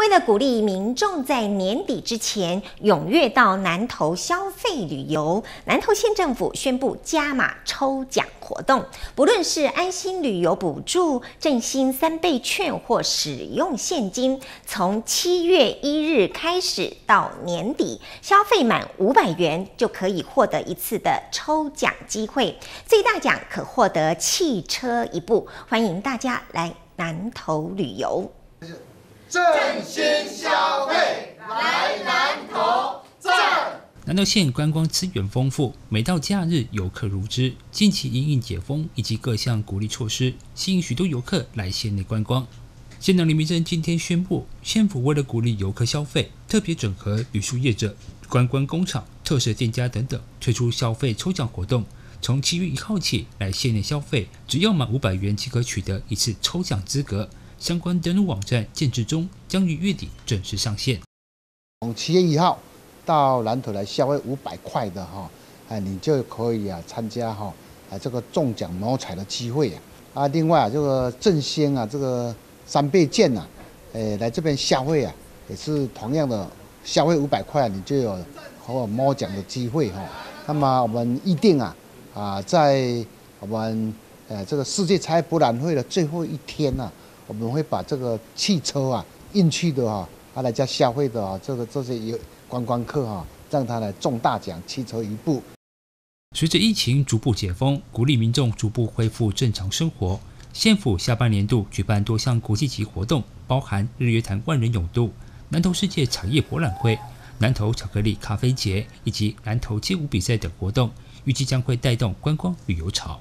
为了鼓励民众在年底之前踊跃到南投消费旅游，南投县政府宣布加码抽奖活动，不论是安心旅游补助、振兴3倍券或使用现金，从7月1日开始到年底，消费满500元就可以获得一次的抽奖机会，最大奖可获得汽车1部，欢迎大家来南投旅游。 振兴消费，来南投赞！ 南投县观光资源丰富，每到假日游客如织。近期因应解封以及各项鼓励措施，吸引许多游客来县内观光。县长林明珍今天宣布，县府为了鼓励游客消费，特别整合旅宿业者、观光工厂、特色店家等等，推出消费抽奖活动。从7月1号起来县内消费，只要满500元即可取得一次抽奖资格。相关登录网站建置中，将于月底正式上线。 从7月1号到南投来消费500块的你就可以参加这个中奖谋彩的机会另外这个振兴这个3倍券来这边消费也是同样的消费500块你就有谋奖的机会那么我们预定在我们这个世界茶叶博览会的最后一天我们会把这个汽车运去的来家消费的这些观光客让他来中大奖，汽车1部。 随着疫情逐步解封，鼓励民众逐步恢复正常生活，县府下半年度举办多项国际级活动，包含日月潭万人泳渡、南投世界茶叶博览会、南投巧克力咖啡节以及南投街舞比赛等活动，预计将会带动观光旅游潮。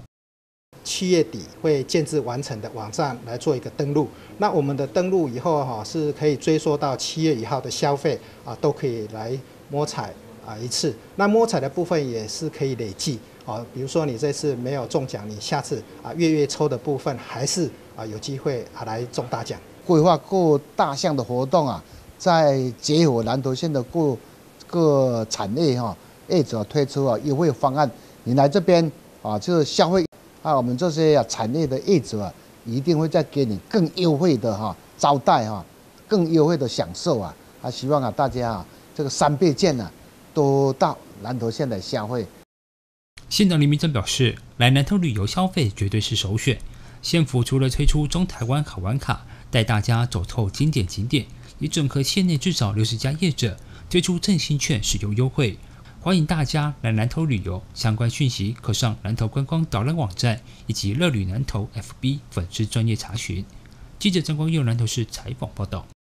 7月底会建置完成的网站来做一个登录，那我们的登录以后是可以追溯到7月1号的消费都可以来摸彩一次。那摸彩的部分也是可以累计比如说你这次没有中奖，你下次月抽的部分还是有机会来中大奖。 规划各大项的活动在结合南投县的各产业业者推出优惠方案，你来这边就是消费。我们这些产业的业者一定会再给你更优惠的招待更优惠的享受希望大家这个3倍券都到南投县来消费。 县长林明珍表示，来南投旅游消费绝对是首选。县府除了推出中台湾好玩卡，带大家走透经典景点，也整合县内至少60家业者，推出振兴券使用优惠。欢迎大家来南投旅游，相关讯息可上南投观光导览网站以及乐旅南投 FB 粉丝专页查询。记者张光佑南投市采访报道。